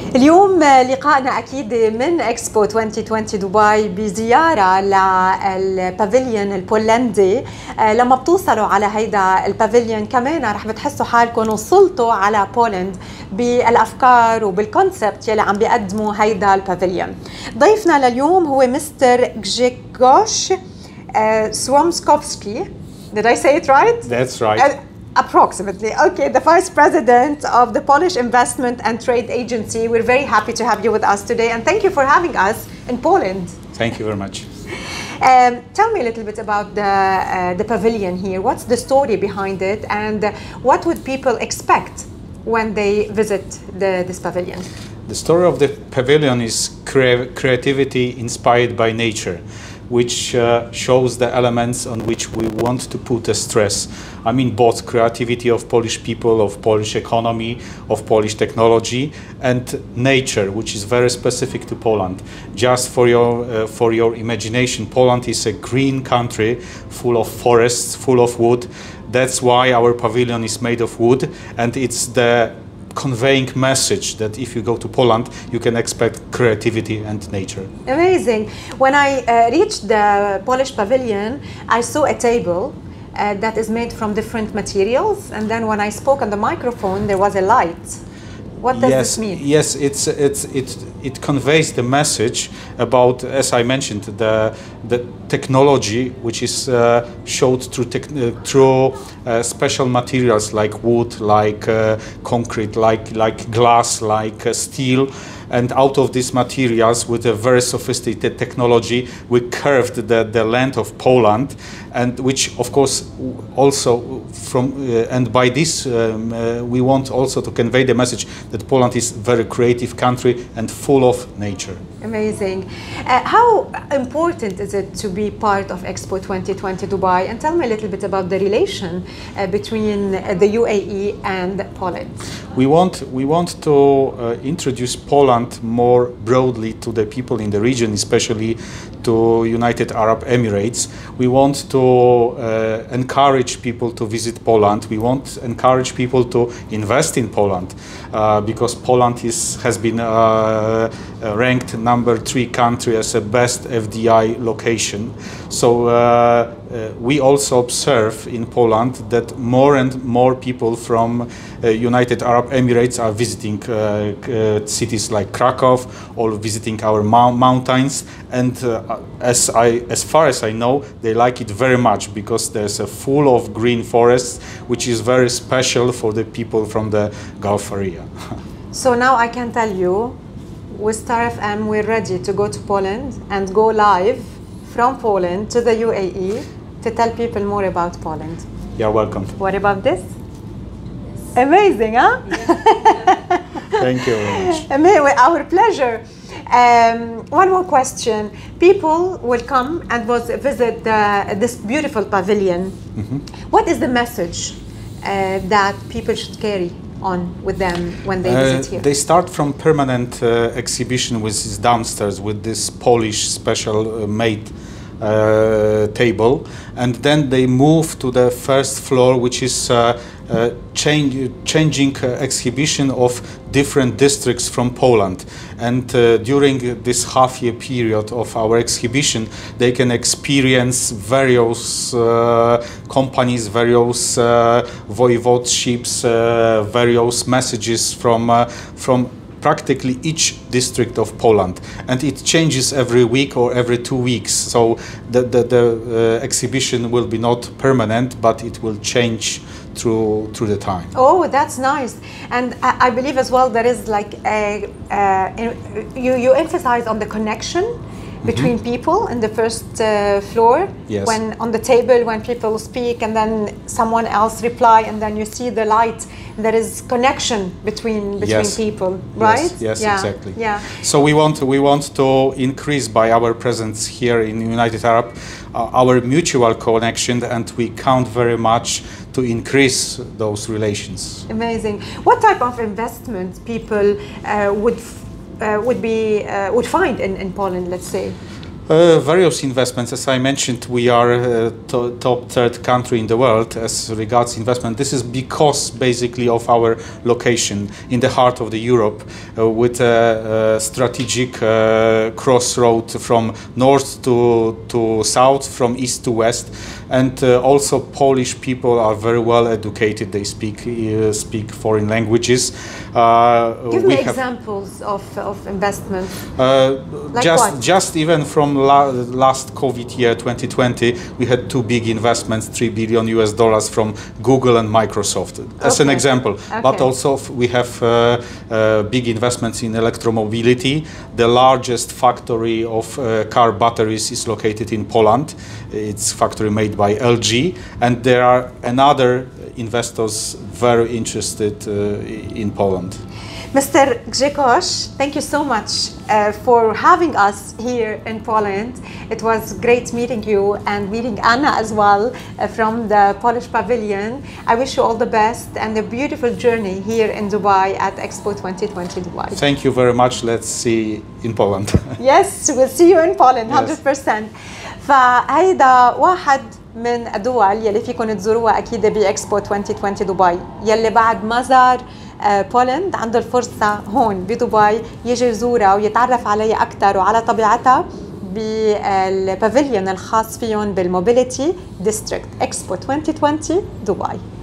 اليوم لقائنا أكيد من إكسبو 2020 دبي بزيارة للبافيليون البولندي. لما بتوصلوا على هيدا البافيليون كمان رح بتحسوا حالكم وصلتوا على بولند بالأفكار وبالكونسبت يلي عم بيقدموا هيدا البافيليون. ضيفنا لليوم هو مستر Grzegorz Slomkowski. Did I say it right? That's right. Approximately. Okay, the Vice President of the Polish Investment and Trade Agency. We're very happy to have you with us today, and thank you for having us in Poland. Thank you very much. Tell me a little bit about the pavilion here. What's the story behind it, and what would people expect when they visit this pavilion? The story of the pavilion is creativity inspired by nature, which shows the elements on which we want to put a stress. I mean both creativity of Polish people, of Polish economy, of Polish technology, and nature, which is very specific to Poland. Just for your imagination, Poland is a green country full of forests, full of wood. That's why our pavilion is made of wood, and it's the conveying message that if you go to Poland, you can expect creativity and nature. Amazing. When I reached the Polish pavilion, I saw a table that is made from different materials, and then when I spoke on the microphone, there was a light. What does this mean? Yes, it conveys the message about, as I mentioned, the technology which is showed through special materials like wood, like concrete, like glass, like steel. And out of these materials, with a very sophisticated technology, we curved the land of Poland, and which, of course, also and by this we want also to convey the message that Poland is a very creative country and full of nature. Amazing. How important is it to be part of Expo 2020 Dubai? And tell me a little bit about the relation between the UAE and Poland. We want to introduce Poland more broadly to the people in the region, especially to United Arab Emirates. We want to encourage people to visit Poland. We want to encourage people to invest in Poland because Poland has been ranked #3 country as a best FDI location. So we also observe in Poland that more and more people from United Arab Emirates are visiting cities like Krakow or visiting our mountains, and as far as I know, they like it very much because there's a full of green forests, which is very special for the people from the Gulf area. So now I can tell you, with Star FM, we're ready to go to Poland and go live from Poland to the UAE to tell people more about Poland. You're welcome. What about this? Amazing, huh? Yeah. Thank you very much. Our pleasure. One more question. People will come and visit this beautiful pavilion. Mm-hmm. What is the message that people should carry on with them when they visit here? They start from permanent exhibition, which is downstairs with this Polish special made table, and then they move to the first floor, which is changing exhibition of different districts from Poland. And during this half-year period of our exhibition, they can experience various companies, various voivodeships, various messages from practically each district of Poland, and it changes every week or every 2 weeks. So the exhibition will be not permanent, but it will change through the time. Oh, that's nice. And I believe as well there is like you emphasize on the connection between people in the first floor. Yes. When on the table, when people speak and then someone else reply, and then you see the light, there is connection between people, right? Yes, yeah. Exactly. Yeah. So we want to increase by our presence here in United Arab our mutual connection, and we count very much to increase those relations. Amazing. What type of investment people would find in Poland, let's say? Various investments. As I mentioned, we are top third country in the world as regards investment. This is because basically of our location in the heart of the Europe, with a strategic crossroad from north to south, from east to west, and also Polish people are very well educated. They speak foreign languages. Give me examples of investments. Just even from last COVID year 2020, we had two big investments, $3 billion from Google and Microsoft, as an example. But also we have big investments in electromobility. The largest factory of car batteries is located in Poland. It's a factory made by LG, and there are another investors very interested in Poland. Mr. Grzegorz, thank you so much for having us here in Poland. It was great meeting you and meeting Anna as well from the Polish Pavilion. I wish you all the best and a beautiful journey here in Dubai at Expo 2020 Dubai. Thank you very much. Let's see in Poland. Yes, we'll see you in Poland 100%. فهيدا واحد من الدول يلي فيكم تزوروها أكيد بإكسبو 2020 دبي، يلي بعد ما زار بولند عنده الفرصة هون بدبي يجي يزورها ويتعرف عليها أكثر وعلى طبيعتها بالبافيليون الخاص فيهم بالموبيليتي ديستريكت إكسبو 2020 دبي.